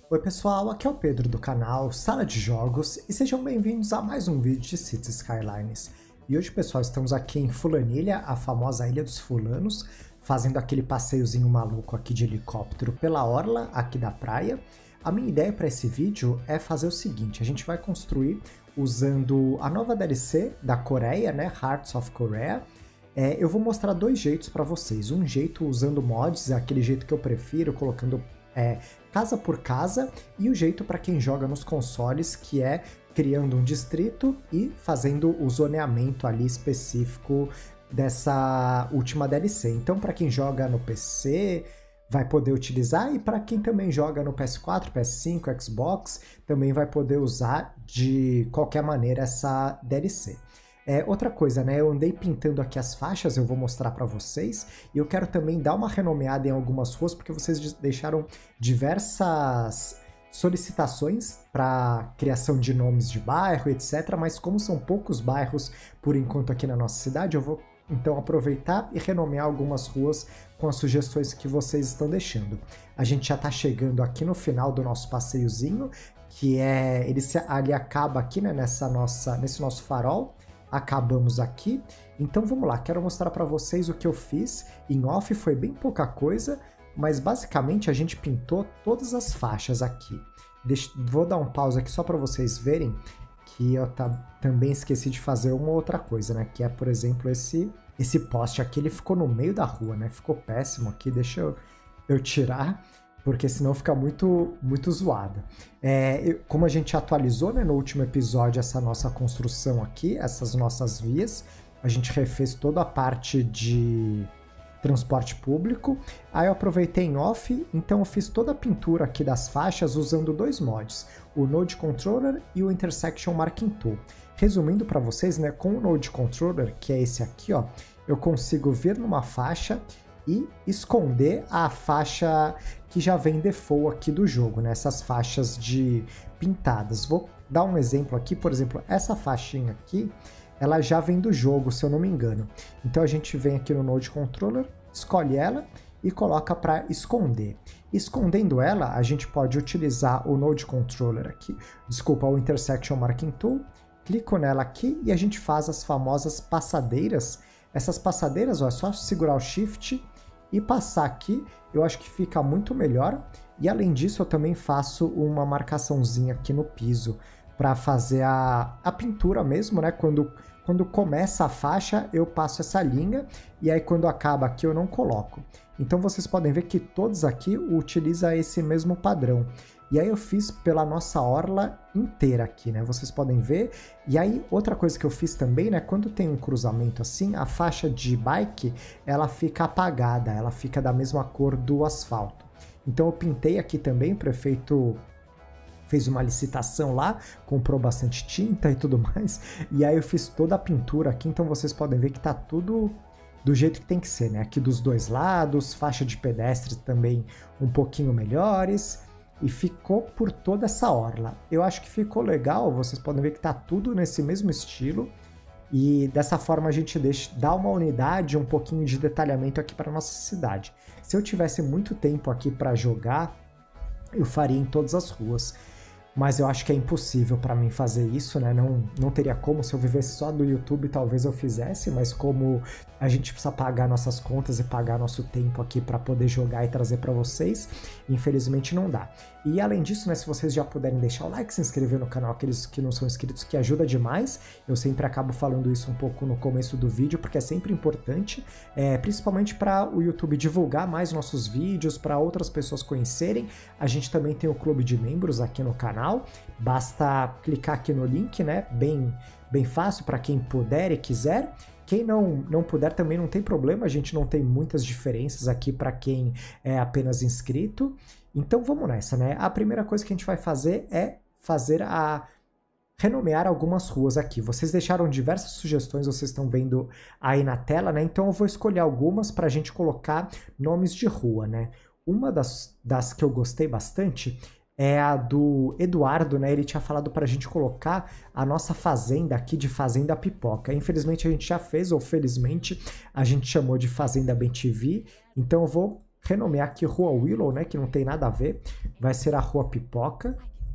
Oi pessoal, aqui é o Pedro do canal Sala de Jogos e sejam bem-vindos a mais um vídeo de Cities Skylines. E hoje pessoal, estamos aqui em Fulanilha, a famosa Ilha dos Fulanos, fazendo aquele passeiozinho maluco aqui de helicóptero pela orla aqui da praia. A minha ideia para esse vídeo é fazer o seguinte, a gente vai construir usando a nova DLC da Coreia, né, Hearts of Korea. Eu vou mostrar dois jeitos para vocês, um jeito usando mods, aquele jeito que eu prefiro, colocando casa por casa, e o jeito para quem joga nos consoles, que é criando um distrito e fazendo o zoneamento ali específico dessa última DLC. Então, para quem joga no PC, vai poder utilizar, e para quem também joga no PS4, PS5, Xbox, também vai poder usar de qualquer maneira essa DLC. Outra coisa, né? Eu andei pintando aqui as faixas, eu vou mostrar para vocês, e eu quero também dar uma renomeada em algumas ruas, porque vocês deixaram diversas solicitações para criação de nomes de bairro, etc. Mas como são poucos bairros por enquanto aqui na nossa cidade, eu vou então aproveitar e renomear algumas ruas com as sugestões que vocês estão deixando. A gente já está chegando aqui no final do nosso passeiozinho, que ele acaba aqui, né, nesse nosso farol. Acabamos aqui, então vamos lá, quero mostrar para vocês o que eu fiz. Em off foi bem pouca coisa, mas basicamente a gente pintou todas as faixas aqui. Vou dar um pause aqui só para vocês verem que eu também esqueci de fazer uma outra coisa, né? Que é, por exemplo, esse poste aqui, ele ficou no meio da rua, né? Ficou péssimo aqui, deixa eu tirar, porque senão fica muito zoada. Como a gente atualizou, né, no último episódio essa nossa construção aqui, essas nossas vias, a gente refez toda a parte de transporte público. Aí eu aproveitei em off, então eu fiz toda a pintura aqui das faixas usando dois mods, o Node Controller e o Intersection Marking Tool. Resumindo para vocês, né, com o Node Controller, que é esse aqui, ó, eu consigo vir numa faixa e esconder a faixa que já vem default aqui do jogo, né? Essas faixas de pintadas. Vou dar um exemplo aqui, por exemplo, essa faixinha aqui, ela já vem do jogo, se eu não me engano. Então a gente vem aqui no Node Controller, escolhe ela e coloca para esconder. Escondendo ela, a gente pode utilizar o Node Controller aqui, o Intersection Marking Tool, clico nela aqui e a gente faz as famosas passadeiras. Essas passadeiras, ó, é só segurar o Shift e passar aqui, eu acho que fica muito melhor. E além disso, eu também faço uma marcaçãozinha aqui no piso para fazer a pintura mesmo, né? Quando começa a faixa, eu passo essa linha, e aí quando acaba aqui eu não coloco. Então vocês podem ver que todos aqui utilizam esse mesmo padrão. E aí eu fiz pela nossa orla inteira aqui, né? Vocês podem ver. E aí outra coisa que eu fiz também, né? Quando tem um cruzamento assim, a faixa de bike, ela fica apagada, ela fica da mesma cor do asfalto. Então eu pintei aqui também, o prefeito fez uma licitação lá, comprou bastante tinta e tudo mais. E aí eu fiz toda a pintura aqui, então vocês podem ver que tá tudo do jeito que tem que ser, né? Aqui dos dois lados, faixa de pedestres também um pouquinho melhores. E ficou por toda essa orla. Eu acho que ficou legal, vocês podem ver que tá tudo nesse mesmo estilo. E dessa forma a gente dá uma unidade, um pouquinho de detalhamento aqui para nossa cidade. Se eu tivesse muito tempo aqui para jogar, eu faria em todas as ruas. Mas eu acho que é impossível para mim fazer isso, né? Não teria como. Se eu vivesse só do YouTube, talvez eu fizesse, mas como a gente precisa pagar nossas contas e pagar nosso tempo aqui para poder jogar e trazer para vocês, infelizmente não dá. E além disso, né, se vocês já puderem deixar o like, se inscrever no canal, aqueles que não são inscritos, que ajuda demais. Eu sempre acabo falando isso um pouco no começo do vídeo, porque é sempre importante, principalmente para o YouTube divulgar mais nossos vídeos, para outras pessoas conhecerem. A gente também tem o clube de membros aqui no canal, basta clicar aqui no link, né, bem fácil para quem puder e quiser. Quem não puder também não tem problema, a gente não tem muitas diferenças aqui para quem é apenas inscrito. Então vamos nessa, né? A primeira coisa que a gente vai fazer é renomear algumas ruas aqui. Vocês deixaram diversas sugestões, vocês estão vendo aí na tela, né? Então eu vou escolher algumas para a gente colocar nomes de rua, né? Uma das que eu gostei bastante é a do Eduardo, né? Ele tinha falado para a gente colocar a nossa fazenda aqui de Fazenda Pipoca. Infelizmente a gente já fez, ou felizmente a gente chamou de Fazenda BenTV. Então eu vou renomear aqui Rua Willow, né, que não tem nada a ver, vai ser a Rua Pipoca.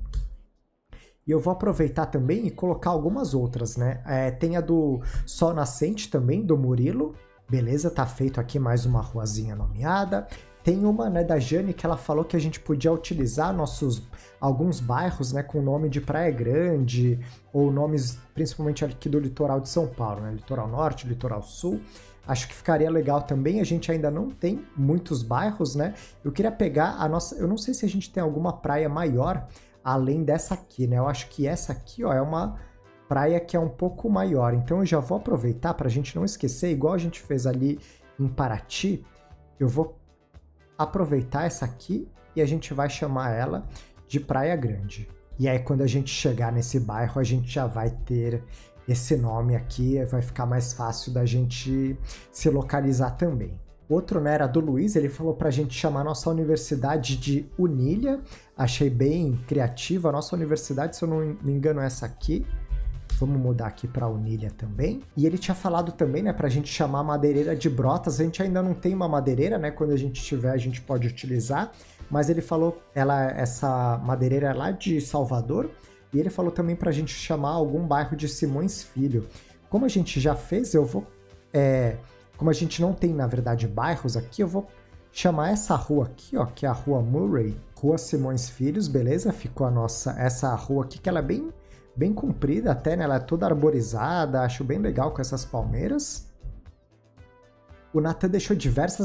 E eu vou aproveitar também e colocar algumas outras, né? Tem a do Sol Nascente também, do Murilo. Beleza, tá feito aqui mais uma ruazinha nomeada. Tem uma, né, da Jane, que ela falou que a gente podia utilizar alguns bairros, né, com nome de Praia Grande, ou nomes principalmente aqui do litoral de São Paulo, né? Litoral Norte, Litoral Sul. Acho que ficaria legal também, a gente ainda não tem muitos bairros, né? Eu queria pegar a nossa... Eu não sei se a gente tem alguma praia maior além dessa aqui, né? Eu acho que essa aqui, ó, é uma praia que é um pouco maior. Então eu já vou aproveitar para a gente não esquecer, igual a gente fez ali em Paraty, eu vou aproveitar essa aqui e a gente vai chamar ela de Praia Grande. E aí quando a gente chegar nesse bairro, a gente já vai ter esse nome aqui, vai ficar mais fácil da gente se localizar também. Outro, né, era do Luiz, ele falou pra gente chamar a nossa universidade de Unilha. Achei bem criativa. A nossa universidade, se eu não me engano, é essa aqui. Vamos mudar aqui para Unilha também. E ele tinha falado também, né, pra gente chamar a madeireira de Brotas. A gente ainda não tem uma madeireira, né? Quando a gente tiver, a gente pode utilizar. Mas ele falou, essa madeireira é lá de Salvador. E ele falou também pra gente chamar algum bairro de Simões Filho. Como a gente já fez, eu vou... Como a gente não tem, na verdade, bairros aqui, eu vou chamar essa rua aqui, ó, que é a Rua Murray, Rua Simões Filhos, beleza? Ficou essa rua aqui, que ela é bem comprida até, né? Ela é toda arborizada, acho bem legal com essas palmeiras. O Nathan deixou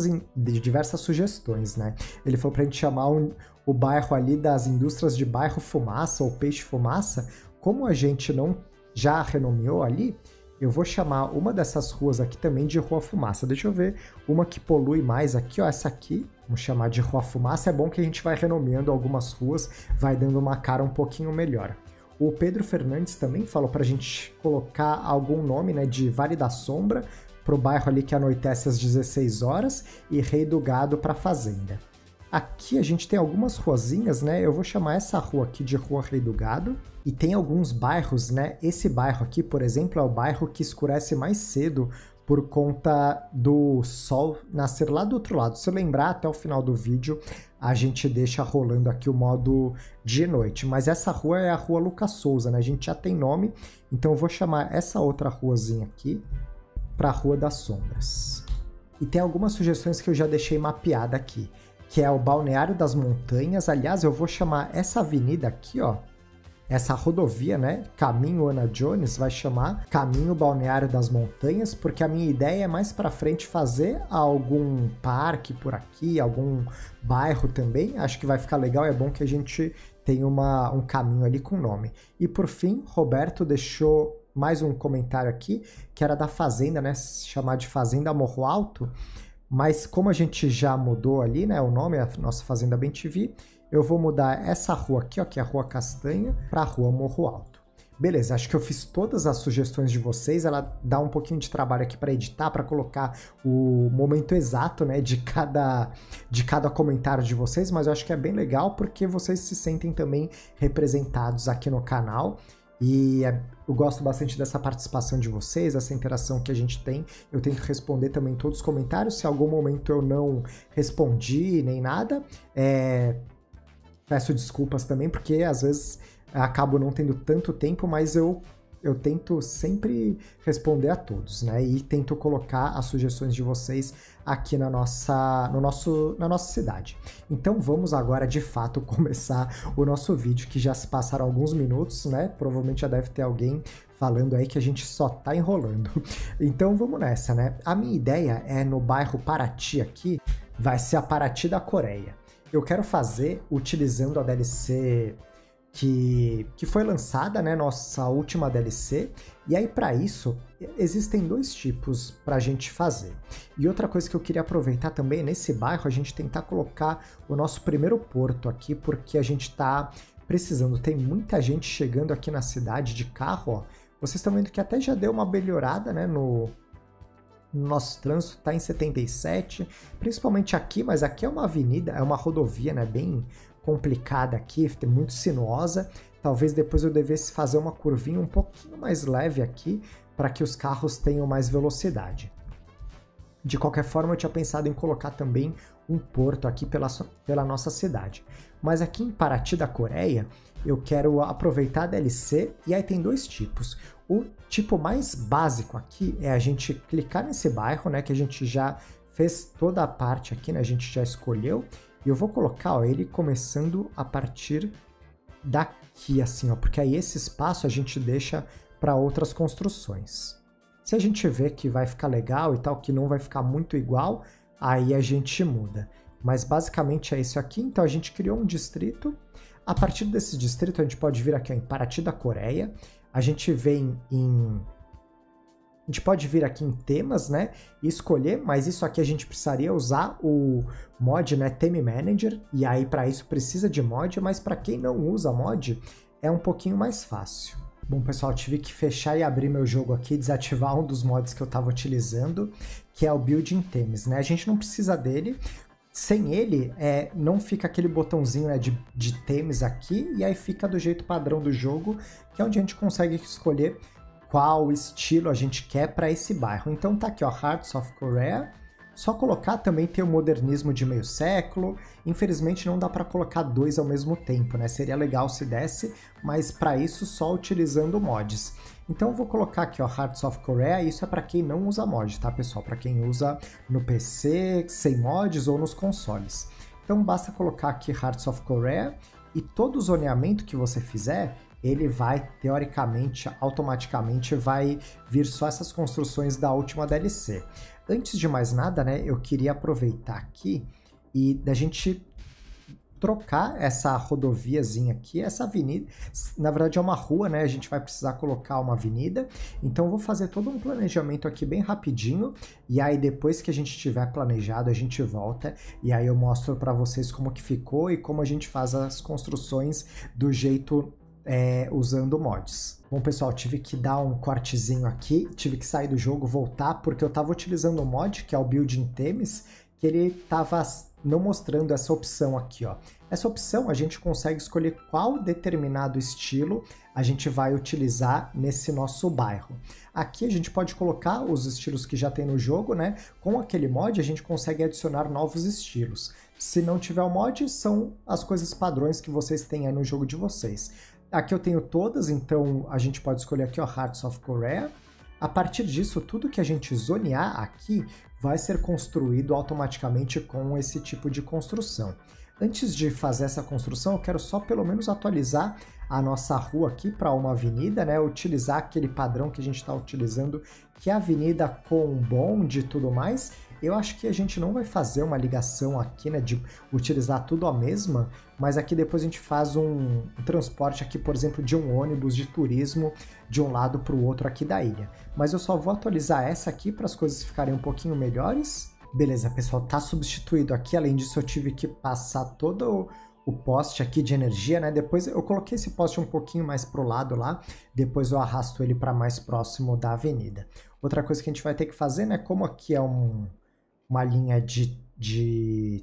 diversas sugestões, né? Ele falou pra gente chamar o bairro ali das indústrias de bairro Fumaça ou Peixe Fumaça. Como a gente não já renomeou ali, eu vou chamar uma dessas ruas aqui também de Rua Fumaça. Deixa eu ver uma que polui mais aqui, ó, essa aqui. Vamos chamar de Rua Fumaça. É bom que a gente vai renomeando algumas ruas, vai dando uma cara um pouquinho melhor. O Pedro Fernandes também falou pra gente colocar algum nome, né, de Vale da Sombra, pro bairro ali que anoitece às 16 horas, e Rei do Gado pra Fazenda. Aqui a gente tem algumas ruazinhas, né? Eu vou chamar essa rua aqui de Rua Rei do Gado. E tem alguns bairros, né? Esse bairro aqui, por exemplo, é o bairro que escurece mais cedo por conta do sol nascer lá do outro lado. Se eu lembrar, até o final do vídeo, a gente deixa rolando aqui o modo de noite. Mas essa rua é a Rua Lucas Souza, né? A gente já tem nome, então eu vou chamar essa outra ruazinha aqui para a Rua das Sombras. E tem algumas sugestões que eu já deixei mapeada aqui, que é o Balneário das Montanhas. Aliás, eu vou chamar essa avenida aqui, ó, essa rodovia, né, Caminho Ana Jones, vai chamar Caminho Balneário das Montanhas, porque a minha ideia é mais para frente fazer algum parque por aqui, algum bairro também. Acho que vai ficar legal, é bom que a gente tenha um caminho ali com nome. E por fim, Roberto deixou mais um comentário aqui, que era da Fazenda, né, chamar de Fazenda Morro Alto. Mas como a gente já mudou ali, né, o nome, a nossa Fazenda Bem TV, eu vou mudar essa rua aqui, ó, que é a Rua Castanha, para a Rua Morro Alto. Beleza, acho que eu fiz todas as sugestões de vocês, ela dá um pouquinho de trabalho aqui para editar, para colocar o momento exato, né, de cada comentário de vocês, mas eu acho que é bem legal porque vocês se sentem também representados aqui no canal. E eu gosto bastante dessa participação de vocês, essa interação que a gente tem. Eu tento responder também todos os comentários. Se em algum momento eu não respondi nem nada, peço desculpas também, porque às vezes acabo não tendo tanto tempo, mas eu tento sempre responder a todos, né? E tento colocar as sugestões de vocês aqui na nossa cidade. Então vamos agora, de fato, começar o nosso vídeo, que já se passaram alguns minutos, né? Provavelmente já deve ter alguém falando aí que a gente só tá enrolando. Então vamos nessa, né? A minha ideia é no bairro Paraty aqui, vai ser a Paraty da Coreia. Eu quero fazer utilizando a DLC que foi lançada, né, nossa última DLC, e aí para isso existem dois tipos para a gente fazer. E outra coisa que eu queria aproveitar também, nesse bairro, a gente tentar colocar o nosso primeiro porto aqui, porque a gente está precisando, tem muita gente chegando aqui na cidade de carro, ó. Vocês estão vendo que até já deu uma melhorada, né, no nosso trânsito, está em 77, principalmente aqui, mas aqui é uma avenida, é uma rodovia, né, bem complicada aqui, muito sinuosa. Talvez depois eu devesse fazer uma curvinha um pouquinho mais leve aqui, para que os carros tenham mais velocidade. De qualquer forma, eu tinha pensado em colocar também um porto aqui pela nossa cidade. Mas aqui em Paraty da Coreia, eu quero aproveitar a DLC, e aí tem dois tipos. O tipo mais básico aqui é a gente clicar nesse bairro, né, que a gente já fez toda a parte aqui, né, a gente já escolheu, e eu vou colocar, ó, ele começando a partir daqui, assim, ó, porque aí esse espaço a gente deixa para outras construções. Se a gente vê que vai ficar legal e tal, que não vai ficar muito igual, aí a gente muda. Mas basicamente é isso aqui. Então a gente criou um distrito. A partir desse distrito a gente pode vir aqui, ó, em Paraty da Coreia. A gente vem em... A gente pode vir aqui em temas, né, e escolher, mas isso aqui a gente precisaria usar o mod, né, Theme Manager, e aí para isso precisa de mod, mas para quem não usa mod, é um pouquinho mais fácil. Bom, pessoal, tive que fechar e abrir meu jogo aqui, desativar um dos mods que eu estava utilizando, que é o Building Themes, né? A gente não precisa dele. Sem ele, não fica aquele botãozinho, né, de themes aqui, e aí fica do jeito padrão do jogo, que é onde a gente consegue escolher qual estilo a gente quer para esse bairro. Então tá aqui, ó, Hearts of Korea. Só colocar, também tem o modernismo de meio século. Infelizmente não dá para colocar dois ao mesmo tempo, né? Seria legal se desse, mas para isso só utilizando mods. Então eu vou colocar aqui, ó, Hearts of Korea. Isso é para quem não usa mod, tá, pessoal? Para quem usa no PC, sem mods ou nos consoles. Então basta colocar aqui Hearts of Korea e todo o zoneamento que você fizer, ele vai, teoricamente, automaticamente, vai vir só essas construções da última DLC. Antes de mais nada, né, eu queria aproveitar aqui e da gente trocar essa rodoviazinha aqui, essa avenida, na verdade é uma rua, né, a gente vai precisar colocar uma avenida, então eu vou fazer todo um planejamento aqui bem rapidinho, e aí depois que a gente tiver planejado, a gente volta, e aí eu mostro para vocês como que ficou e como a gente faz as construções do jeito usando mods. Bom, pessoal, tive que dar um cortezinho aqui, tive que sair do jogo, voltar, porque eu estava utilizando o mod, que é o Building Themes, que ele estava não mostrando essa opção aqui, ó. Essa opção a gente consegue escolher qual determinado estilo a gente vai utilizar nesse nosso bairro. Aqui a gente pode colocar os estilos que já tem no jogo, né? Com aquele mod a gente consegue adicionar novos estilos. Se não tiver o mod, são as coisas padrões que vocês têm aí no jogo de vocês. Aqui eu tenho todas, então a gente pode escolher aqui, ó, Hearts of Korea. A partir disso, tudo que a gente zonear aqui vai ser construído automaticamente com esse tipo de construção. Antes de fazer essa construção, eu quero só pelo menos atualizar a nossa rua aqui para uma avenida, né? Utilizar aquele padrão que a gente está utilizando, que é a avenida com bonde e tudo mais. Eu acho que a gente não vai fazer uma ligação aqui, né, de utilizar tudo a mesma, mas aqui depois a gente faz um transporte aqui, por exemplo, de um ônibus de turismo de um lado para o outro aqui da ilha. Mas eu só vou atualizar essa aqui para as coisas ficarem um pouquinho melhores. Beleza, pessoal, tá substituído aqui. Além disso, eu tive que passar todo o poste aqui de energia, né? Depois eu coloquei esse poste um pouquinho mais pro lado lá, depois eu arrasto ele para mais próximo da avenida. Outra coisa que a gente vai ter que fazer, né, como aqui é uma linha de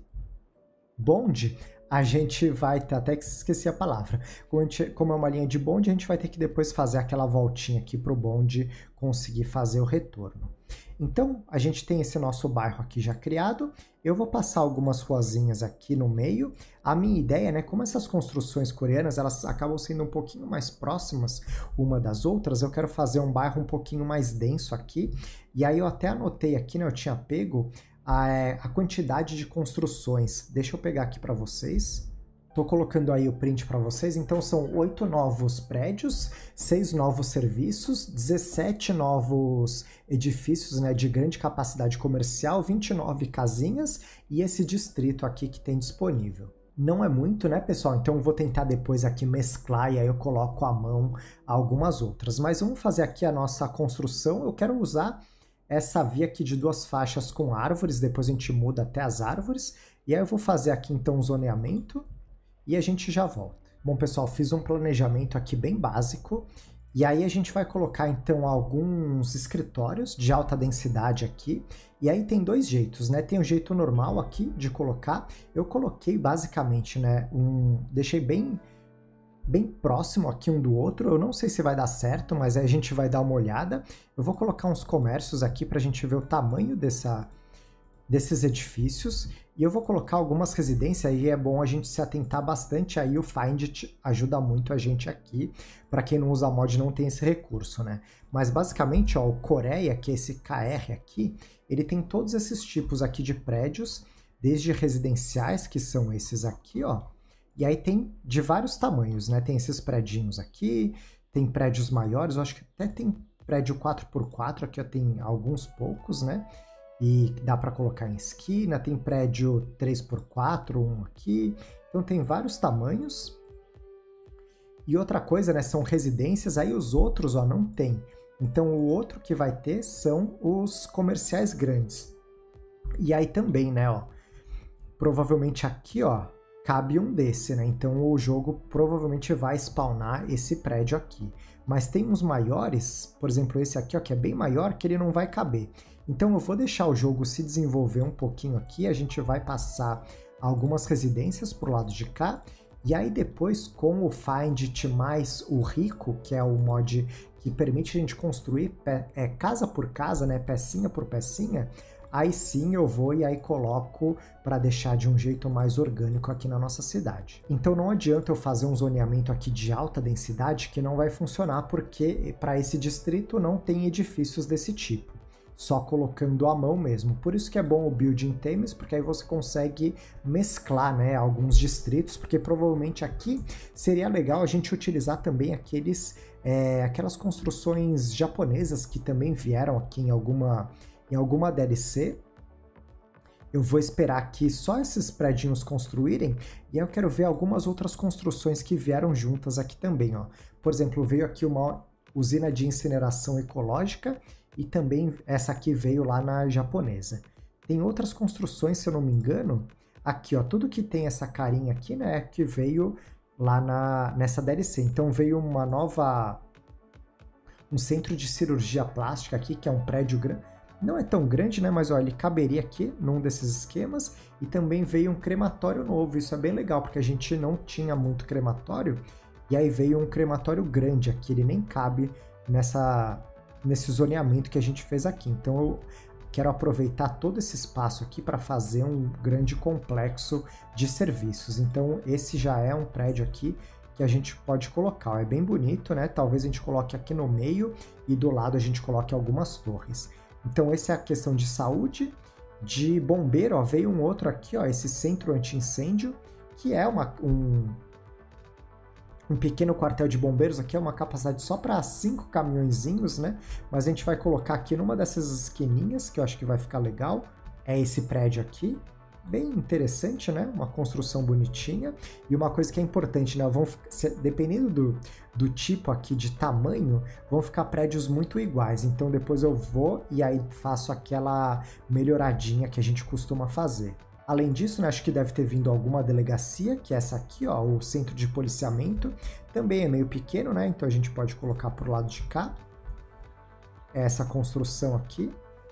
bonde, a gente vai ter, até que esqueci a palavra, como é uma linha de bonde, a gente vai ter que depois fazer aquela voltinha aqui para o bonde conseguir fazer o retorno. Então, a gente tem esse nosso bairro aqui já criado, eu vou passar algumas ruazinhas aqui no meio. A minha ideia, né, como essas construções coreanas, elas acabam sendo um pouquinho mais próximas uma das outras, eu quero fazer um bairro um pouquinho mais denso aqui, e aí eu até anotei aqui, né, eu tinha pego a quantidade de construções. Deixa eu pegar aqui para vocês. Estou colocando aí o print para vocês. Então são 8 novos prédios, 6 novos serviços, 17 novos edifícios, né, de grande capacidade comercial, 29 casinhas e esse distrito aqui que tem disponível. Não é muito, né, pessoal? Então eu vou tentar depois aqui mesclar e aí eu coloco à mão algumas outras. Mas vamos fazer aqui a nossa construção. Eu quero usar essa via aqui de 2 faixas com árvores, depois a gente muda até as árvores. E aí eu vou fazer aqui então um zoneamento e a gente já volta. Bom, pessoal, fiz um planejamento aqui bem básico. E aí a gente vai colocar então alguns escritórios de alta densidade aqui. E aí tem 2 jeitos, né? Tem o jeito normal aqui de colocar. Eu coloquei basicamente, né, deixei bem próximo aqui um do outro. Eu não sei se vai dar certo, mas aí a gente vai dar uma olhada. Eu vou colocar uns comércios aqui para a gente ver o tamanho desses edifícios, e eu vou colocar algumas residências, e é bom a gente se atentar bastante, aí o Find ajuda muito a gente aqui, para quem não usa mod não tem esse recurso, né? Mas basicamente, ó, o Coreia, que é esse KR aqui, ele tem todos esses tipos aqui de prédios, desde residenciais, que são esses aqui, ó, e aí tem de vários tamanhos, né? Tem esses prédios aqui, tem prédios maiores, eu acho que até tem prédio 4x4, aqui ó, tem alguns poucos, né? E dá para colocar em esquina, tem prédio 3x4, um aqui, então tem vários tamanhos. E outra coisa, né, são residências, aí os outros, ó, não tem. Então o outro que vai ter são os comerciais grandes. E aí também, né, ó, provavelmente aqui, ó, cabe um desse, né? Então o jogo provavelmente vai spawnar esse prédio aqui. Mas tem uns maiores, por exemplo, esse aqui, ó, que é bem maior, que ele não vai caber. Então eu vou deixar o jogo se desenvolver um pouquinho aqui, a gente vai passar algumas residências pro lado de cá, e aí depois com o Find mais o Rico, que é o mod que permite a gente construir casa por casa, né, pecinha por pecinha, aí sim eu vou e aí coloco para deixar de um jeito mais orgânico aqui na nossa cidade. Então não adianta eu fazer um zoneamento aqui de alta densidade que não vai funcionar, porque para esse distrito não tem edifícios desse tipo. Só colocando à mão mesmo. Por isso que é bom o Building Themes, porque aí você consegue mesclar, né, alguns distritos, porque provavelmente aqui seria legal a gente utilizar também aquelas construções japonesas que também vieram aqui em alguma DLC. Eu vou esperar aqui só esses prédios construírem, e aí eu quero ver algumas outras construções que vieram juntas aqui também, ó. Por exemplo, veio aqui uma usina de incineração ecológica, e também essa aqui veio lá na japonesa. Tem outras construções, se eu não me engano, aqui, ó, tudo que tem essa carinha aqui, né, que veio lá nessa DLC. Então veio um centro de cirurgia plástica aqui, que é um prédio grande. Não é tão grande, né, mas ó, ele caberia aqui num desses esquemas. E também veio um crematório novo, isso é bem legal, porque a gente não tinha muito crematório. E aí veio um crematório grande aqui, ele nem cabe nesse zoneamento que a gente fez aqui. Então eu quero aproveitar todo esse espaço aqui para fazer um grande complexo de serviços. Então esse já é um prédio aqui que a gente pode colocar. Ó, é bem bonito, né? Talvez a gente coloque aqui no meio e do lado a gente coloque algumas torres. Então essa é a questão de saúde. De bombeiro, ó, veio um outro aqui, ó, esse centro anti-incêndio, que é um pequeno quartel de bombeiros. Aqui é uma capacidade só para 5 caminhõezinhos, né? Mas a gente vai colocar aqui numa dessas esquininhas, que eu acho que vai ficar legal. É esse prédio aqui. Bem interessante, né? Uma construção bonitinha. E uma coisa que é importante, né? Dependendo do tipo aqui de tamanho, vão ficar prédios muito iguais. Então depois eu vou e aí faço aquela melhoradinha que a gente costuma fazer. Além disso, né, acho que deve ter vindo alguma delegacia, que é essa aqui, ó, o centro de policiamento. Também é meio pequeno, né? Então a gente pode colocar pro lado de cá. Essa construção aqui.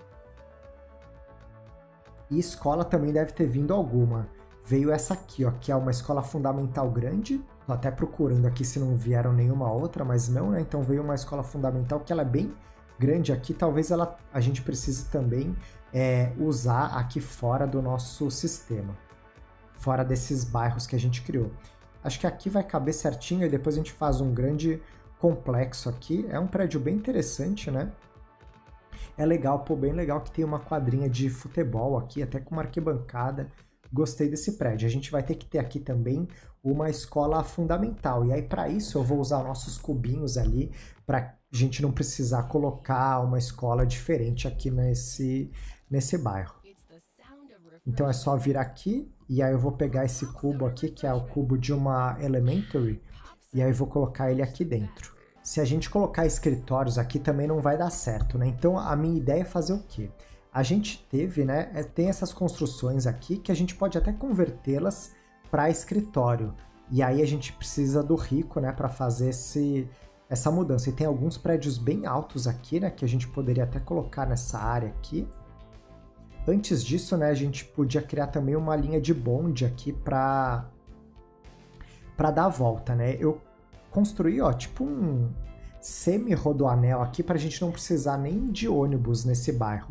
E escola também deve ter vindo alguma. Veio essa aqui, ó, que é uma escola fundamental grande. Tô até procurando aqui se não vieram nenhuma outra, mas não, né? Então veio uma escola fundamental que ela é bem grande aqui. Talvez a gente precise também usar aqui fora do nosso sistema. Fora desses bairros que a gente criou. Acho que aqui vai caber certinho e depois a gente faz um grande complexo aqui. É um prédio bem interessante, né? É legal, pô, bem legal que tem uma quadrinha de futebol aqui, até com uma arquibancada. Gostei desse prédio. A gente vai ter que ter aqui também uma escola fundamental. E aí, para isso, eu vou usar nossos cubinhos ali, para a gente não precisar colocar uma escola diferente aqui nesse bairro. Então é só vir aqui, e aí eu vou pegar esse cubo aqui, que é o cubo de uma Elementary, e aí eu vou colocar ele aqui dentro. Se a gente colocar escritórios aqui também não vai dar certo, né? Então a minha ideia é fazer o quê? A gente teve, né? Tem essas construções aqui que a gente pode até convertê-las para escritório. E aí a gente precisa do rico, né? Para fazer essa mudança. E tem alguns prédios bem altos aqui, né? Que a gente poderia até colocar nessa área aqui. Antes disso, né? A gente podia criar também uma linha de bonde aqui para dar a volta, né? Eu construir, ó, tipo um semi-rodoanel aqui para a gente não precisar nem de ônibus nesse bairro.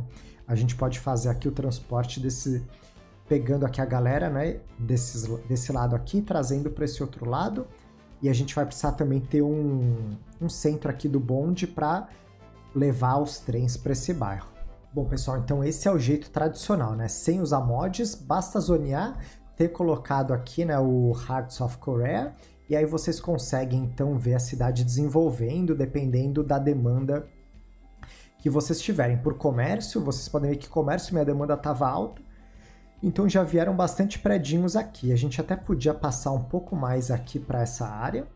a gente pode fazer aqui o transporte pegando aqui a galera, né, desse lado aqui, trazendo para esse outro lado. E a gente vai precisar também ter um centro aqui do bonde para levar os trens para esse bairro. Bom, pessoal, então esse é o jeito tradicional, né? Sem usar mods, basta zonear, ter colocado aqui, né, o Hearts of Korea, e aí vocês conseguem então ver a cidade desenvolvendo, dependendo da demanda que vocês tiverem. Por comércio, vocês podem ver que comércio minha demanda estava alta, então já vieram bastante predinhos aqui. A gente até podia passar um pouco mais aqui para essa área.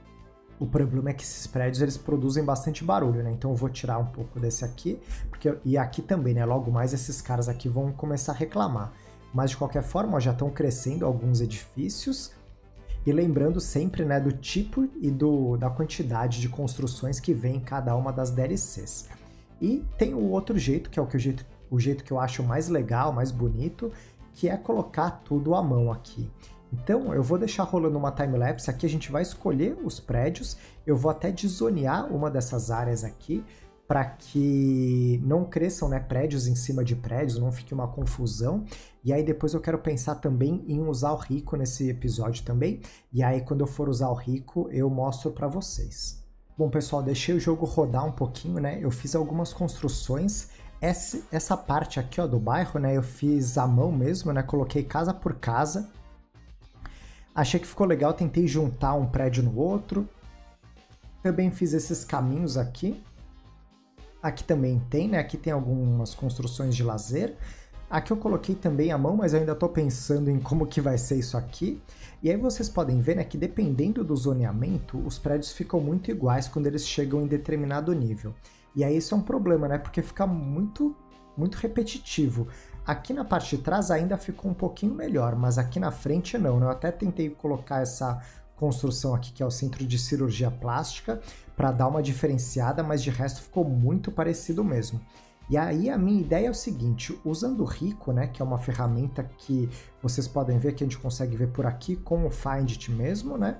O problema é que esses prédios eles produzem bastante barulho, né? Então eu vou tirar um pouco desse aqui, e aqui também, né? Logo mais esses caras aqui vão começar a reclamar. Mas de qualquer forma, ó, já estão crescendo alguns edifícios. E lembrando sempre, né, do tipo e da quantidade de construções que vem em cada uma das DLCs. E tem o outro jeito, que é o jeito que eu acho mais legal, mais bonito, que é colocar tudo à mão aqui. Então, eu vou deixar rolando uma timelapse aqui, a gente vai escolher os prédios, eu vou até desonear uma dessas áreas aqui, para que não cresçam, né, prédios em cima de prédios, não fique uma confusão. E aí depois eu quero pensar também em usar o Rico nesse episódio também, e aí quando eu for usar o Rico, eu mostro para vocês. Bom, pessoal, deixei o jogo rodar um pouquinho, né, eu fiz algumas construções. Essa parte aqui, ó, do bairro, né, eu fiz à mão mesmo, né, coloquei casa por casa. Achei que ficou legal, tentei juntar um prédio no outro. Também fiz esses caminhos aqui. Aqui também tem, né, aqui tem algumas construções de lazer. Aqui eu coloquei também à mão, mas eu ainda estou pensando em como que vai ser isso aqui. E aí vocês podem ver, né, que dependendo do zoneamento, os prédios ficam muito iguais quando eles chegam em determinado nível. E aí isso é um problema, né? Porque fica muito repetitivo. Aqui na parte de trás ainda ficou um pouquinho melhor, mas aqui na frente não, né? Eu até tentei colocar essa construção aqui, que é o Centro de Cirurgia Plástica, para dar uma diferenciada, mas de resto ficou muito parecido mesmo. E aí a minha ideia é o seguinte, usando o Rico, né, que é uma ferramenta que vocês podem ver, que a gente consegue ver por aqui com o Find It mesmo, né?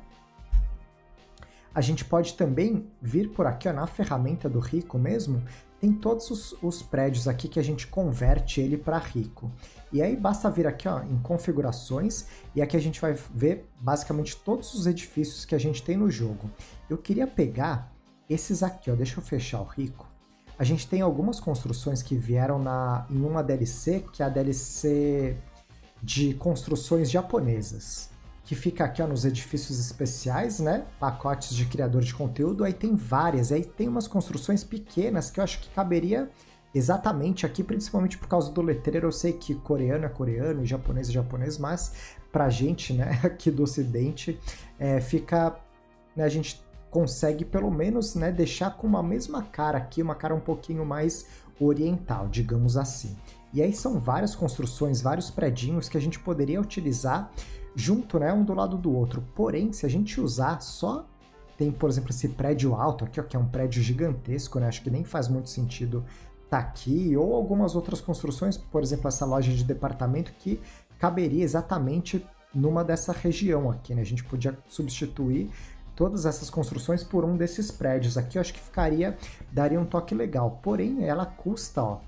A gente pode também vir por aqui, ó, na ferramenta do Rico mesmo, tem todos os prédios aqui que a gente converte ele para Rico. E aí basta vir aqui, ó, em configurações, e aqui a gente vai ver basicamente todos os edifícios que a gente tem no jogo. Eu queria pegar esses aqui, ó, deixa eu fechar o Rico. A gente tem algumas construções que vieram em uma DLC, que é a DLC de construções japonesas, que fica aqui, ó, nos edifícios especiais, né? Pacotes de criador de conteúdo, aí tem várias, aí tem umas construções pequenas que eu acho que caberia exatamente aqui, principalmente por causa do letreiro. Eu sei que coreano é coreano e japonês é japonês, mas pra gente, né, aqui do ocidente, fica, né, a gente consegue pelo menos, né, deixar com uma mesma cara aqui, uma cara um pouquinho mais oriental, digamos assim. E aí são várias construções, vários predinhos que a gente poderia utilizar junto, né, um do lado do outro. Porém, se a gente usar só, tem, por exemplo, esse prédio alto aqui, ó, que é um prédio gigantesco, né, acho que nem faz muito sentido tá aqui, ou algumas outras construções, por exemplo, essa loja de departamento que caberia exatamente numa dessa região aqui, né, a gente podia substituir todas essas construções por um desses prédios aqui, eu acho que daria um toque legal. Porém, ela custa, ó,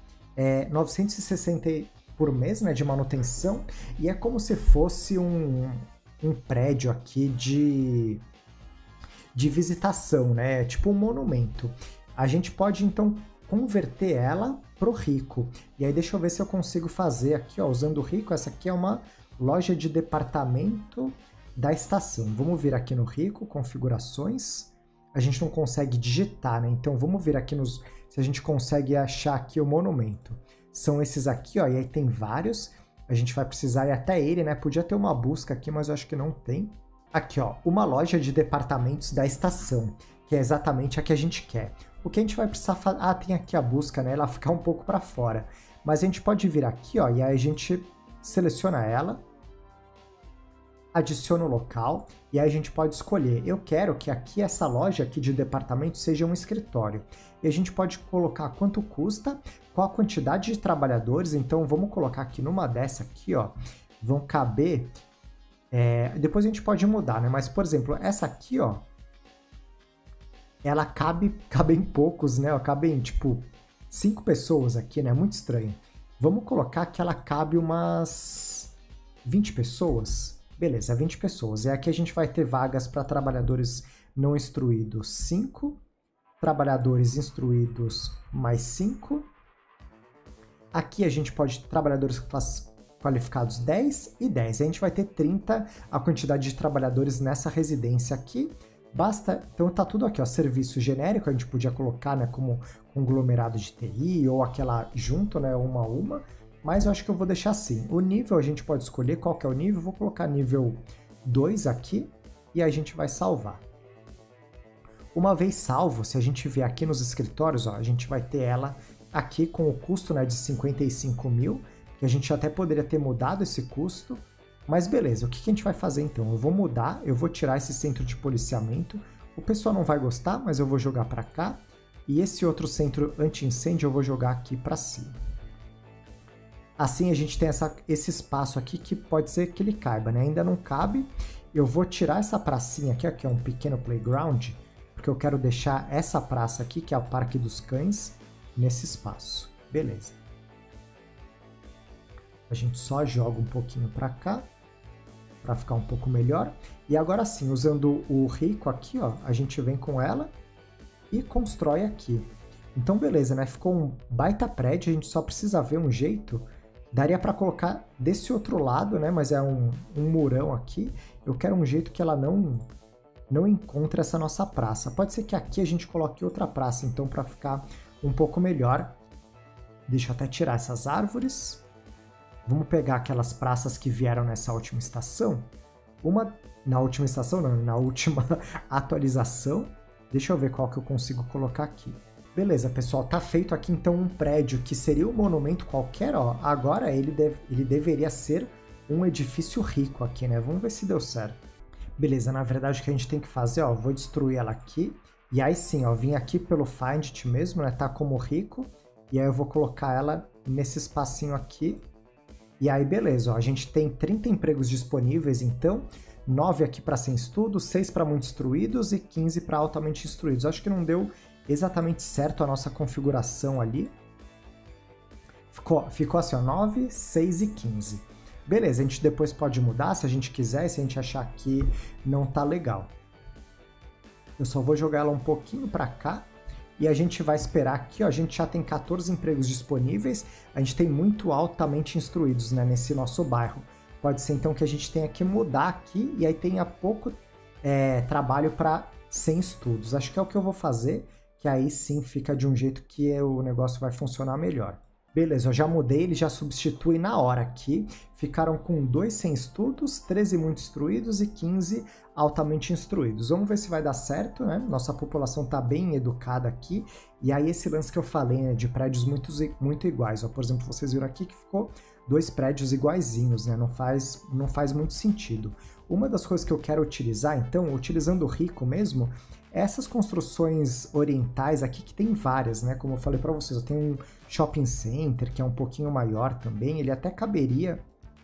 960 por mês, né, de manutenção, e é como se fosse um prédio aqui de visitação, né, tipo um monumento. A gente pode, então, converter ela pro Rico. E aí deixa eu ver se eu consigo fazer aqui, ó, usando o Rico. Essa aqui é uma loja de departamento da estação. Vamos vir aqui no Rico, configurações. A gente não consegue digitar, né? Então vamos ver aqui se a gente consegue achar aqui o monumento. São esses aqui, ó, e aí tem vários. A gente vai precisar ir até ele, né? Podia ter uma busca aqui, mas eu acho que não tem. Aqui, ó, uma loja de departamentos da estação, que é exatamente a que a gente quer. O que a gente vai precisar fazer... Ah, tem aqui a busca, né? Ela fica um pouco para fora. Mas a gente pode vir aqui, ó, e aí a gente seleciona ela, adiciona o local, e aí a gente pode escolher. Eu quero que aqui, essa loja aqui de departamento seja um escritório. E a gente pode colocar quanto custa, qual a quantidade de trabalhadores. Então vamos colocar aqui numa dessa aqui, ó, vão caber... depois a gente pode mudar, né? Mas, por exemplo, essa aqui, ó, ela cabe em poucos, né? Cabe em, tipo, 5 pessoas aqui, né? Muito estranho. Vamos colocar que ela cabe umas 20 pessoas. Beleza, 20 pessoas. E aqui a gente vai ter vagas para trabalhadores não instruídos 5, trabalhadores instruídos mais 5. Aqui a gente pode trabalhadores qualificados 10 e 10. A gente vai ter 30 a quantidade de trabalhadores nessa residência aqui. Basta, então tá tudo aqui, ó, serviço genérico, a gente podia colocar, né, como conglomerado de TI ou aquela junto, né, uma a uma, mas eu acho que eu vou deixar assim. O nível a gente pode escolher qual que é o nível, vou colocar nível 2 aqui e a gente vai salvar. Uma vez salvo, se a gente vier aqui nos escritórios, ó, a gente vai ter ela aqui com o custo, né, de 55 mil, que a gente até poderia ter mudado esse custo. Mas beleza, o que a gente vai fazer então? Eu vou mudar, eu vou tirar esse centro de policiamento, o pessoal não vai gostar, mas eu vou jogar para cá, e esse outro centro anti-incêndio eu vou jogar aqui para cima. Assim a gente tem esse espaço aqui que pode ser que ele caiba, né? Ainda não cabe, eu vou tirar essa pracinha aqui, ó, que é um pequeno playground, porque eu quero deixar essa praça aqui, que é o Parque dos Cães, nesse espaço. Beleza. A gente só joga um pouquinho para cá, para ficar um pouco melhor. E agora sim, usando o rico aqui, ó, a gente vem com ela e constrói aqui. Então beleza, né? Ficou um baita prédio, a gente só precisa ver um jeito. Daria para colocar desse outro lado, né? Mas é um murão aqui. Eu quero um jeito que ela não encontre essa nossa praça. Pode ser que aqui a gente coloque outra praça, então, para ficar um pouco melhor. Deixa eu até tirar essas árvores. Vamos pegar aquelas praças que vieram nessa última estação. Na última estação, não, na última atualização. Deixa eu ver qual que eu consigo colocar aqui. Beleza, pessoal, tá feito aqui então um prédio que seria um monumento qualquer, ó. Agora ele deveria ser um edifício rico aqui, né? Vamos ver se deu certo. Beleza, na verdade o que a gente tem que fazer, ó, vou destruir ela aqui. E aí sim, ó, vim aqui pelo Find It mesmo, né? Tá como rico. E aí eu vou colocar ela nesse espacinho aqui. E aí, beleza, ó, a gente tem 30 empregos disponíveis, então, 9 aqui para sem estudos, 6 para muito instruídos e 15 para altamente instruídos. Acho que não deu exatamente certo a nossa configuração ali. Ficou assim, ó, 9, 6 e 15. Beleza, a gente depois pode mudar se a gente quiser, se a gente achar que não tá legal. Eu só vou jogar ela um pouquinho para cá. E a gente vai esperar aqui, ó, a gente já tem 14 empregos disponíveis, a gente tem muito altamente instruídos, né, nesse nosso bairro. Pode ser então que a gente tenha que mudar aqui e aí tenha pouco trabalho para sem estudos. Acho que é o que eu vou fazer, que aí sim fica de um jeito que o negócio vai funcionar melhor. Beleza, eu já mudei, ele já substitui na hora aqui. Ficaram com 2 sem estudos, 13 muito instruídos e 15 altamente instruídos. Vamos ver se vai dar certo, né? Nossa população está bem educada aqui. E aí esse lance que eu falei, né, de prédios muito iguais. Ó, por exemplo, vocês viram aqui que ficou 2 prédios iguaizinhos, né? Não faz muito sentido. Uma das coisas que eu quero utilizar, então, utilizando o rico mesmo, essas construções orientais aqui, que tem várias, né? Como eu falei para vocês, eu tenho um shopping center que é um pouquinho maior também, ele até caberia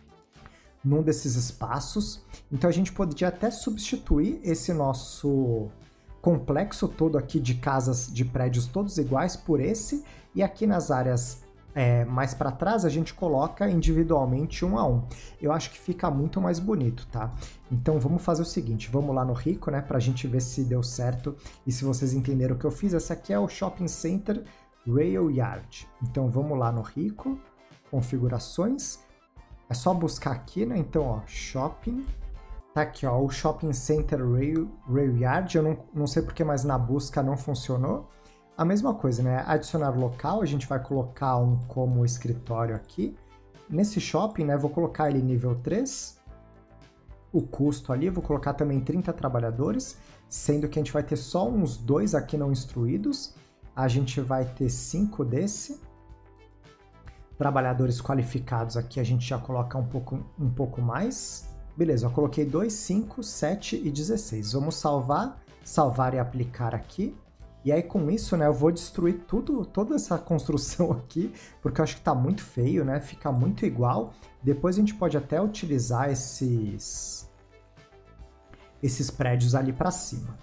num desses espaços. Então a gente poderia até substituir esse nosso complexo todo aqui de casas, de prédios todos iguais por esse, e aqui nas áreas mais para trás a gente coloca individualmente um a um. Eu acho que fica muito mais bonito, tá? Então vamos fazer o seguinte, vamos lá no rico, né, pra gente ver se deu certo e se vocês entenderam o que eu fiz. Esse aqui é o Shopping Center Rail Yard. Então vamos lá no rico, configurações, é só buscar aqui, né? Então, ó, Shopping, tá aqui, ó, o Shopping Center Rail Yard. Eu não sei porque, mas na busca não funcionou. A mesma coisa, né? Adicionar local, a gente vai colocar um como escritório aqui. Nesse shopping, né, vou colocar ele nível 3. O custo ali, vou colocar também 30 trabalhadores, sendo que a gente vai ter só uns 2 aqui não instruídos. A gente vai ter 5 desse. Trabalhadores qualificados aqui a gente já coloca um pouco mais. Beleza, eu coloquei 2, 5, 7 e 16. Vamos salvar e aplicar aqui. E aí com isso, né, eu vou destruir toda essa construção aqui, porque eu acho que tá muito feio, né? Fica muito igual. Depois a gente pode até utilizar esses prédios ali para cima.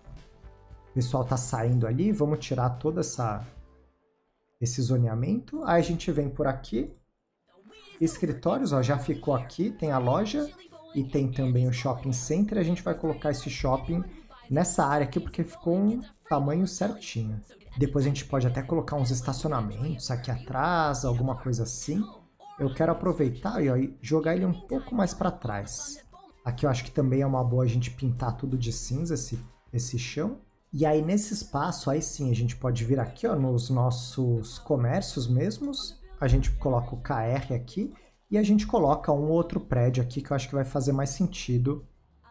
O pessoal tá saindo ali, vamos tirar todo esse zoneamento. Aí a gente vem por aqui Escritórios, ó, já ficou aqui, tem a loja e tem também o shopping center. A gente vai colocar esse shopping nessa área aqui porque ficou um tamanho certinho. Depois a gente pode até colocar uns estacionamentos aqui atrás, alguma coisa assim. Eu quero aproveitar e jogar ele um pouco mais para trás. Aqui eu acho que também é uma boa a gente pintar tudo de cinza, esse chão. E aí nesse espaço, aí sim, a gente pode vir aqui ó, nos nossos comércios mesmos. A gente coloca o KR aqui e a gente coloca um outro prédio aqui que eu acho que vai fazer mais sentido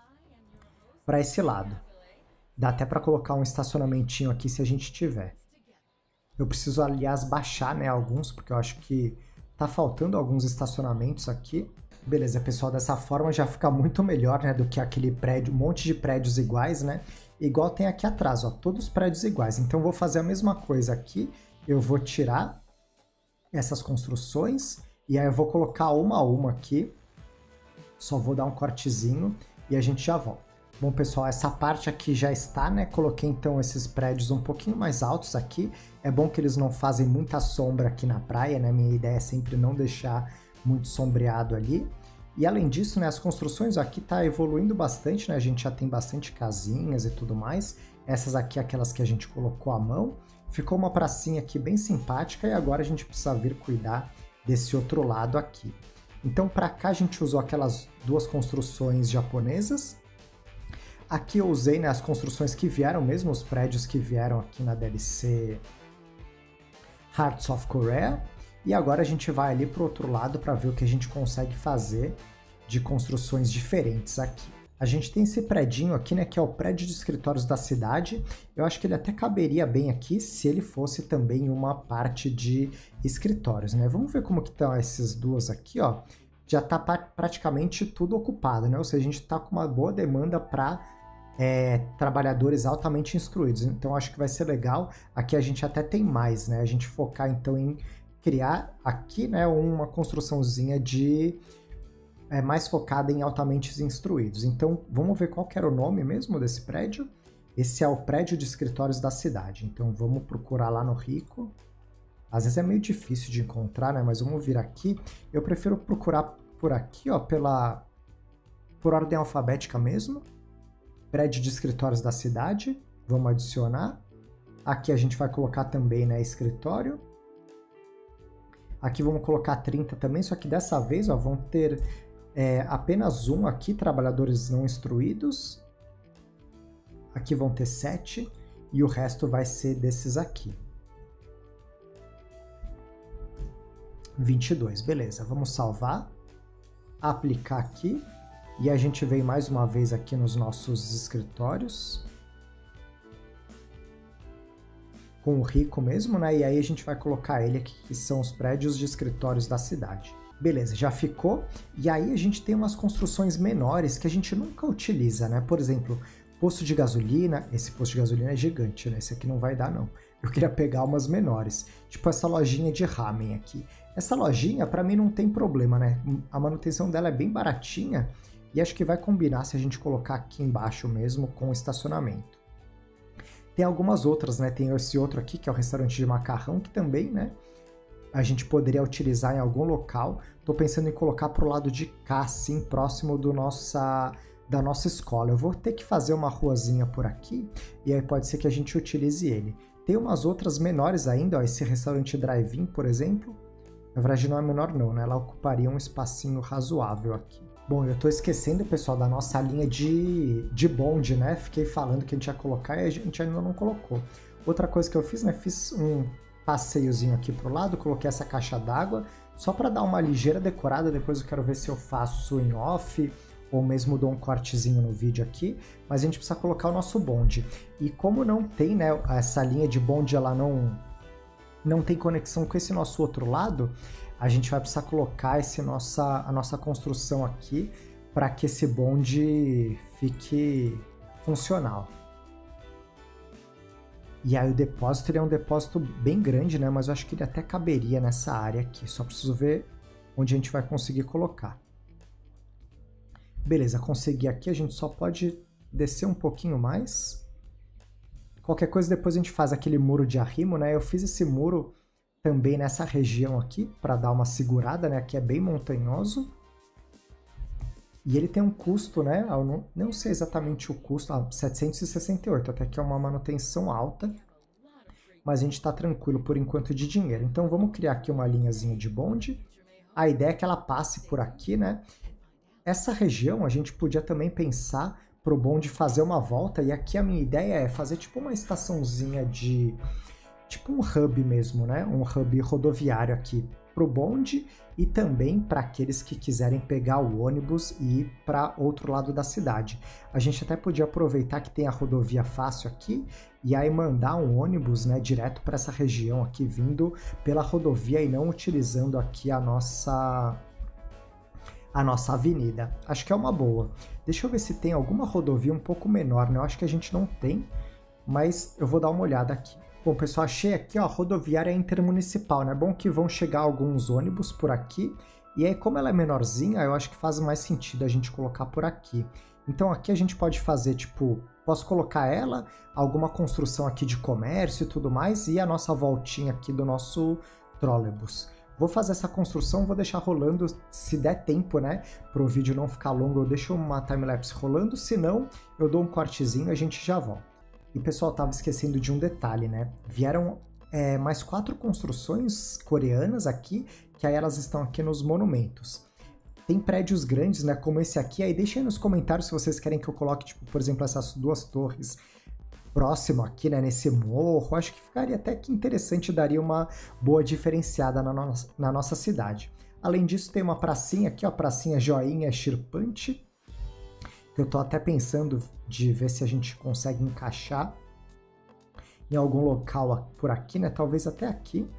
para esse lado. Dá até para colocar um estacionamentinho aqui se a gente tiver. Eu preciso, aliás, baixar, né, alguns, porque eu acho que tá faltando alguns estacionamentos aqui. Beleza, pessoal, dessa forma já fica muito melhor, né, do que aquele prédio, um monte de prédios iguais, né? Igual tem aqui atrás, ó, todos os prédios iguais. Então eu vou fazer a mesma coisa aqui, eu vou tirar essas construções e aí eu vou colocar uma a uma aqui. Só vou dar um cortezinho e a gente já volta. Bom, pessoal, essa parte aqui já está, né? Coloquei então esses prédios um pouquinho mais altos aqui. É bom que eles não fazem muita sombra aqui na praia, né? Minha ideia é sempre não deixar muito sombreado ali. E além disso, né, as construções aqui tá evoluindo bastante, né? A gente já tem bastante casinhas e tudo mais. Essas aqui, aquelas que a gente colocou à mão. Ficou uma pracinha aqui bem simpática e agora a gente precisa vir cuidar desse outro lado aqui. Então, para cá a gente usou aquelas duas construções japonesas. Aqui eu usei, né, as construções que vieram mesmo, os prédios que vieram aqui na DLC Hearts of Korea. E agora a gente vai ali para o outro lado para ver o que a gente consegue fazer de construções diferentes aqui. A gente tem esse predinho aqui, né, que é o prédio de escritórios da cidade. Eu acho que ele até caberia bem aqui se ele fosse também uma parte de escritórios, né? Vamos ver como que estão essas duas aqui, ó. Já está praticamente tudo ocupado, né? Ou seja, a gente está com uma boa demanda para trabalhadores altamente instruídos. Então acho que vai ser legal. Aqui a gente até tem mais, né? A gente focar então em criar aqui, né, uma construçãozinha de mais focada em altamente instruídos. Então vamos ver qual que era o nome mesmo desse prédio. Esse é o prédio de escritórios da cidade. Então vamos procurar lá no Rico. Às vezes é meio difícil de encontrar, né? Mas vamos vir aqui. Eu prefiro procurar por aqui, ó, por ordem alfabética mesmo. Prédio de escritórios da cidade. Vamos adicionar. Aqui a gente vai colocar também, né, escritório. Aqui vamos colocar 30 também, só que dessa vez, ó, vão ter apenas um aqui, trabalhadores não instruídos. Aqui vão ter 7 e o resto vai ser desses aqui. 22, beleza. Vamos salvar, aplicar aqui e a gente vem mais uma vez aqui nos nossos escritórios. Com o Rico mesmo, né? E aí a gente vai colocar ele aqui, que são os prédios de escritórios da cidade. Beleza, já ficou. E aí a gente tem umas construções menores que a gente nunca utiliza, né? Por exemplo, posto de gasolina. Esse posto de gasolina é gigante, né? Esse aqui não vai dar, não. Eu queria pegar umas menores. Tipo essa lojinha de ramen aqui. Essa lojinha, pra mim, não tem problema, né? A manutenção dela é bem baratinha. E acho que vai combinar se a gente colocar aqui embaixo mesmo com o estacionamento. Tem algumas outras, né? Tem esse outro aqui, que é o restaurante de macarrão, que também, né, a gente poderia utilizar em algum local. Tô pensando em colocar pro lado de cá, assim, próximo da nossa escola. Eu vou ter que fazer uma ruazinha por aqui, e aí pode ser que a gente utilize ele. Tem umas outras menores ainda, ó, esse restaurante drive-in, por exemplo. Na verdade não é menor não, né? Ela ocuparia um espacinho razoável aqui. Bom, eu tô esquecendo, pessoal, da nossa linha de bonde, né? Fiquei falando que a gente ia colocar e a gente ainda não colocou. Outra coisa que eu fiz, né? Fiz um passeiozinho aqui pro lado, coloquei essa caixa d'água, só para dar uma ligeira decorada. Depois eu quero ver se eu faço em off, ou mesmo dou um cortezinho no vídeo aqui. Mas a gente precisa colocar o nosso bonde. E como não tem, né? Essa linha de bonde, ela não tem conexão com esse nosso outro lado, a gente vai precisar colocar a nossa construção aqui para que esse bonde fique funcional. E aí o depósito, ele é um depósito bem grande, né? Mas eu acho que ele até caberia nessa área aqui. Só preciso ver onde a gente vai conseguir colocar. Beleza, consegui aqui. A gente só pode descer um pouquinho mais. Qualquer coisa depois a gente faz aquele muro de arrimo, né? Eu fiz esse muro também nessa região aqui, para dar uma segurada, né? Aqui é bem montanhoso. E ele tem um custo, né? Eu não sei exatamente o custo, 768, até que é uma manutenção alta. Mas a gente está tranquilo por enquanto de dinheiro. Então vamos criar aqui uma linhazinha de bonde. A ideia é que ela passe por aqui, né? Essa região a gente podia também pensar para o bonde fazer uma volta. E aqui a minha ideia é fazer tipo uma estaçãozinha de... tipo um hub mesmo, né? Um hub rodoviário aqui para o bonde e também para aqueles que quiserem pegar o ônibus e ir para outro lado da cidade. A gente até podia aproveitar que tem a rodovia fácil aqui e aí mandar um ônibus, né, direto para essa região aqui, vindo pela rodovia e não utilizando aqui a nossa avenida. Acho que é uma boa. Deixa eu ver se tem alguma rodovia um pouco menor, né? Eu acho que a gente não tem, mas eu vou dar uma olhada aqui. Bom, pessoal, achei aqui, ó, a rodoviária intermunicipal, né? Bom que vão chegar alguns ônibus por aqui. E aí, como ela é menorzinha, eu acho que faz mais sentido a gente colocar por aqui. Então aqui a gente pode fazer, tipo, posso colocar ela, alguma construção aqui de comércio e tudo mais, e a nossa voltinha aqui do nosso trolebus. Vou fazer essa construção, vou deixar rolando, se der tempo, né? Para o vídeo não ficar longo, eu deixo uma timelapse rolando, se não, eu dou um cortezinho e a gente já volta. E pessoal, tava esquecendo de um detalhe, né? Vieram mais 4 construções coreanas aqui, que aí elas estão aqui nos monumentos. Tem prédios grandes, né, como esse aqui, aí deixem aí nos comentários se vocês querem que eu coloque, tipo, por exemplo, essas 2 torres próximo aqui, né, nesse morro. Acho que ficaria até que interessante, daria uma boa diferenciada na nossa cidade. Além disso, tem uma pracinha aqui, ó, pracinha joinha chirpante. Eu tô até pensando de ver se a gente consegue encaixar em algum local por aqui, né, talvez até aqui.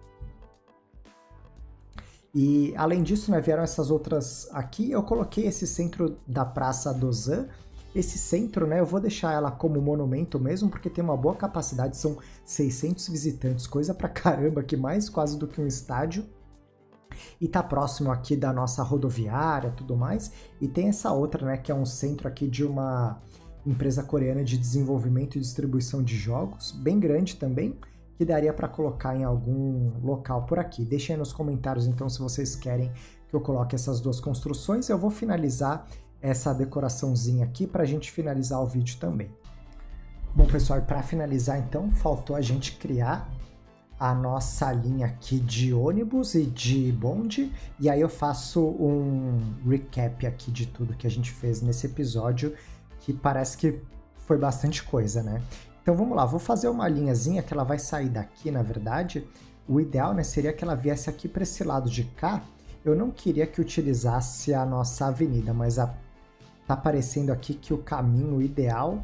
E além disso, né, vieram essas outras aqui. Eu coloquei esse centro da Praça Dozan. Esse centro, né, eu vou deixar ela como monumento mesmo, porque tem uma boa capacidade, são 600 visitantes, coisa pra caramba, que mais quase do que um estádio. E tá próximo aqui da nossa rodoviária, tudo mais. E tem essa outra, né, que é um centro aqui de uma empresa coreana de desenvolvimento e distribuição de jogos, bem grande também, que daria para colocar em algum local por aqui. Deixem aí nos comentários, então, se vocês querem que eu coloque essas 2 construções. Eu vou finalizar essa decoraçãozinha aqui para a gente finalizar o vídeo também. Bom, pessoal, para finalizar, então, faltou a gente criar a nossa linha aqui de ônibus e de bonde, e aí eu faço um recap aqui de tudo que a gente fez nesse episódio, que parece que foi bastante coisa, né? Então vamos lá, vou fazer uma linhazinha que ela vai sair daqui, na verdade. O ideal, né, seria que ela viesse aqui para esse lado de cá. Eu não queria que utilizasse a nossa avenida, mas tá aparecendo aqui que o caminho ideal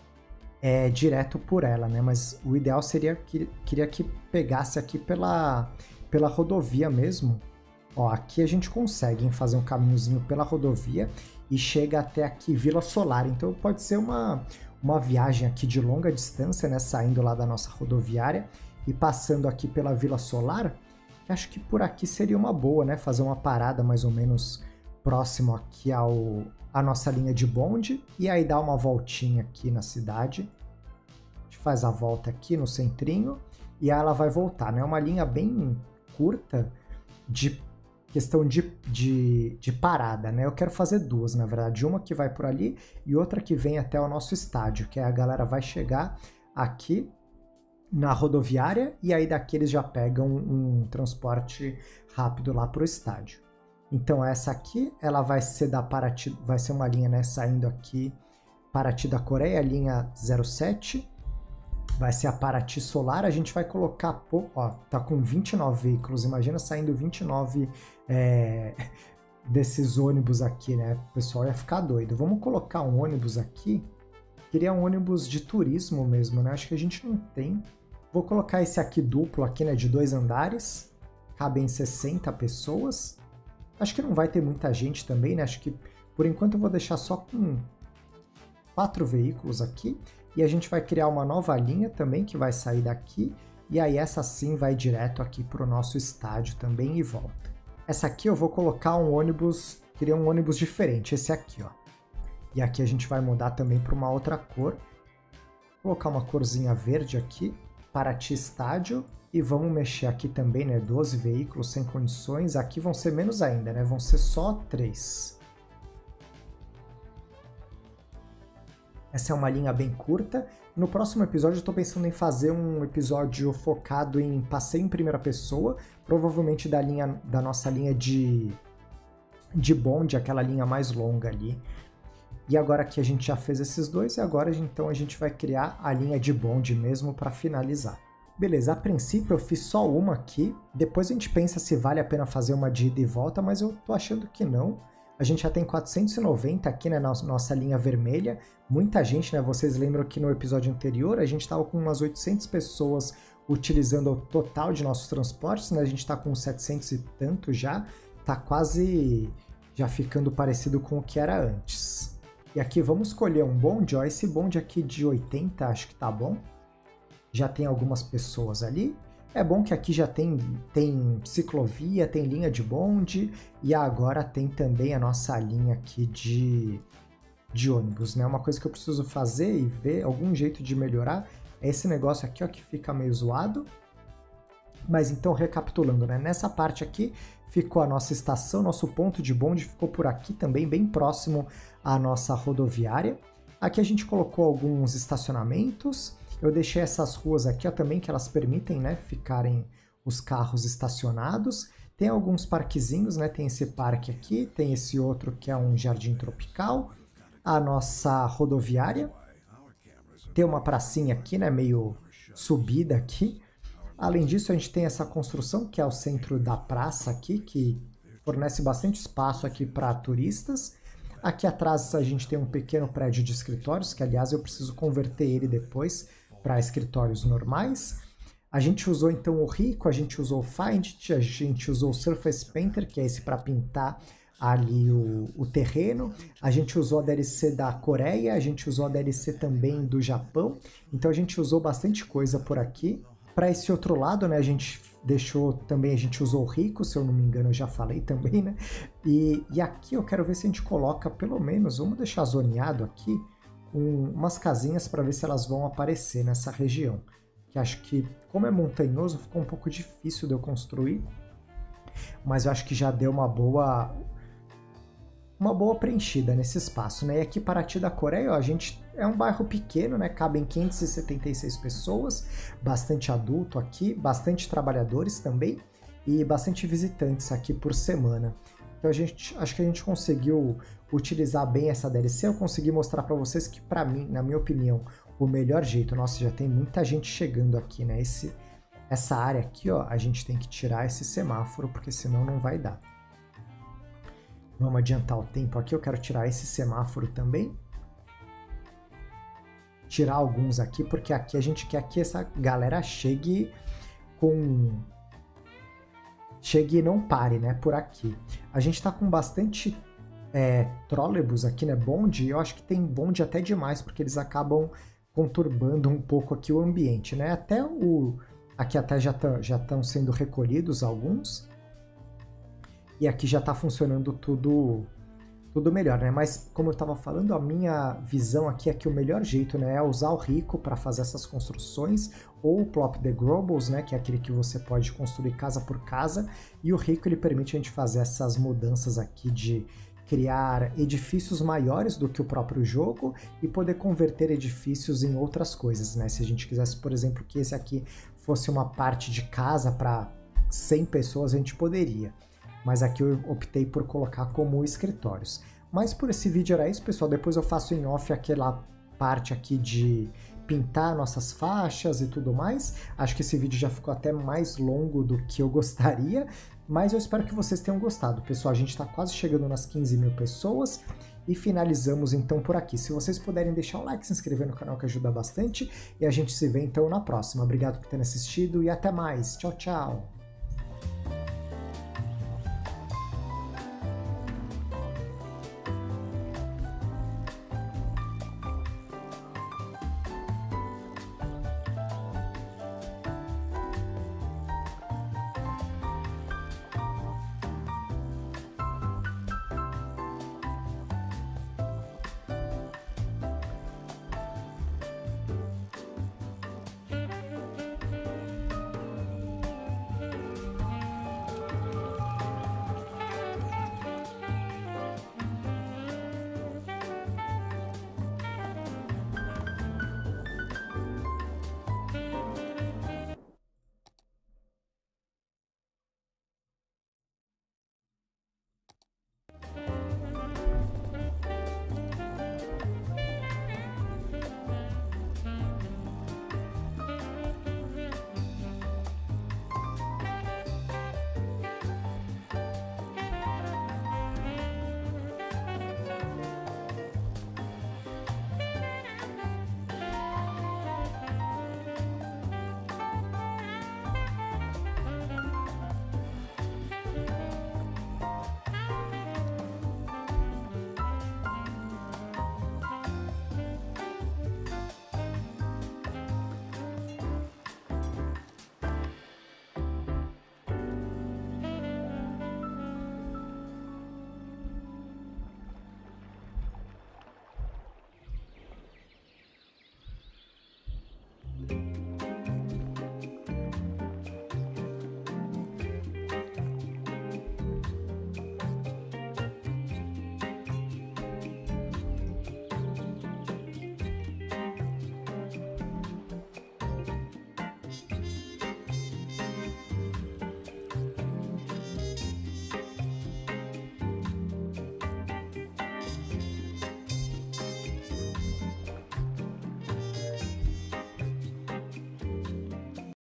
é direto por ela, né? Mas o ideal seria que queria que pegasse aqui pela rodovia mesmo. Ó, aqui a gente consegue fazer um caminhozinho pela rodovia e chega até aqui Vila Solar. Então pode ser uma viagem aqui de longa distância, né? Saindo lá da nossa rodoviária e passando aqui pela Vila Solar. Que acho que por aqui seria uma boa, né? Fazer uma parada mais ou menos próximo aqui a nossa linha de bonde e aí dar uma voltinha aqui na cidade. A gente faz a volta aqui no centrinho e aí ela vai voltar, né? Uma linha bem curta de questão de parada, né? Eu quero fazer 2, na verdade. Uma que vai por ali e outra que vem até o nosso estádio, que a galera vai chegar aqui na rodoviária e aí daqui eles já pegam um transporte rápido lá para o estádio. Então essa aqui, ela vai ser da Paraty, vai ser uma linha, né, saindo aqui Paraty da Coreia, linha 07. Vai ser a Paraty Solar, a gente vai colocar, ó, tá com 29 veículos, imagina saindo 29 desses ônibus aqui, né? O pessoal ia ficar doido. Vamos colocar um ônibus aqui, queria um ônibus de turismo mesmo, né? Acho que a gente não tem. Vou colocar esse aqui duplo aqui, né, de 2 andares, cabem 60 pessoas. Acho que não vai ter muita gente também, né? Acho que por enquanto eu vou deixar só com 4 veículos aqui. E a gente vai criar uma nova linha também que vai sair daqui. E aí essa sim vai direto aqui para o nosso estádio também e volta. Essa aqui eu vou colocar um ônibus, queria um ônibus diferente, esse aqui, ó. E aqui a gente vai mudar também para uma outra cor. Vou colocar uma corzinha verde aqui. Paraty Estádio. E vamos mexer aqui também, né? 12 veículos sem condições. Aqui vão ser menos ainda, né? Vão ser só 3. Essa é uma linha bem curta. No próximo episódio eu estou pensando em fazer um episódio focado em passeio em primeira pessoa, provavelmente da nossa linha de bonde, aquela linha mais longa ali. E agora que a gente já fez esses dois, e agora então a gente vai criar a linha de bonde mesmo para finalizar. Beleza, a princípio eu fiz só uma aqui, depois a gente pensa se vale a pena fazer uma de ida e volta, mas eu tô achando que não. A gente já tem 490 aqui, né, na nossa linha vermelha. Muita gente, né, vocês lembram que no episódio anterior a gente estava com umas 800 pessoas utilizando o total de nossos transportes, né, a gente está com 700 e tanto já, tá quase já ficando parecido com o que era antes. E aqui vamos escolher um bonde, ó, esse bonde aqui de 80 acho que tá bom. Já tem algumas pessoas ali. É bom que aqui já tem ciclovia, tem linha de bonde e agora tem também a nossa linha aqui de ônibus, né? Uma coisa que eu preciso fazer e ver algum jeito de melhorar é esse negócio aqui, ó, que fica meio zoado. Mas então, recapitulando, né? Nessa parte aqui ficou a nossa estação, nosso ponto de bonde ficou por aqui também, bem próximo à nossa rodoviária. Aqui a gente colocou alguns estacionamentos. Eu deixei essas ruas aqui, ó, também, que elas permitem, né, ficarem os carros estacionados. Tem alguns parquezinhos, né? Tem esse parque aqui, tem esse outro que é um jardim tropical. A nossa rodoviária. Tem uma pracinha aqui, né, meio subida aqui. Além disso, a gente tem essa construção, que é o centro da praça aqui, que fornece bastante espaço aqui para turistas. Aqui atrás a gente tem um pequeno prédio de escritórios, que aliás eu preciso converter ele depois para escritórios normais. A gente usou então o Rico, a gente usou o Find, a gente usou o Surface Painter, que é esse para pintar ali o terreno. A gente usou a DLC da Coreia, a gente usou a DLC também do Japão. Então a gente usou bastante coisa por aqui. Para esse outro lado, né, a gente deixou também, a gente usou o Rico, se eu não me engano eu já falei também, né? E aqui eu quero ver se a gente coloca pelo menos, vamos deixar zoneado aqui, umas casinhas para ver se elas vão aparecer nessa região. Que acho que, como é montanhoso, ficou um pouco difícil de eu construir, mas eu acho que já deu uma boa preenchida nesse espaço, né? E aqui Paraty da Coreia, ó, a gente é um bairro pequeno, né? Cabem 576 pessoas, bastante adulto aqui, bastante trabalhadores também e bastante visitantes aqui por semana. Então acho que a gente conseguiu utilizar bem essa DLC, eu consegui mostrar para vocês que, para mim, na minha opinião, o melhor jeito, nossa, já tem muita gente chegando aqui, né? Essa área aqui, ó, a gente tem que tirar esse semáforo, porque senão não vai dar. Vamos adiantar o tempo aqui, eu quero tirar esse semáforo também. Tirar alguns aqui, porque aqui a gente quer que essa galera chegue e não pare, né, por aqui. A gente tá com bastante trolleybus aqui, né, bonde, eu acho que tem bonde até demais, porque eles acabam conturbando um pouco aqui o ambiente, né, aqui até já estão sendo recolhidos alguns, e aqui já está funcionando tudo melhor, né, mas como eu estava falando, a minha visão aqui é que o melhor jeito, né, é usar o Rico para fazer essas construções, ou o Plop the Globals, né, que é aquele que você pode construir casa por casa, e o Rico ele permite a gente fazer essas mudanças aqui de criar edifícios maiores do que o próprio jogo e poder converter edifícios em outras coisas, né? Se a gente quisesse, por exemplo, que esse aqui fosse uma parte de casa para 100 pessoas, a gente poderia. Mas aqui eu optei por colocar como escritórios. Mas por esse vídeo era isso, pessoal. Depois eu faço em off aquela parte aqui de pintar nossas faixas e tudo mais. Acho que esse vídeo já ficou até mais longo do que eu gostaria, mas eu espero que vocês tenham gostado. Pessoal, a gente está quase chegando nas 15 mil pessoas e finalizamos então por aqui. Se vocês puderem deixar o like, se inscrever no canal que ajuda bastante e a gente se vê então na próxima. Obrigado por terem assistido e até mais. Tchau, tchau!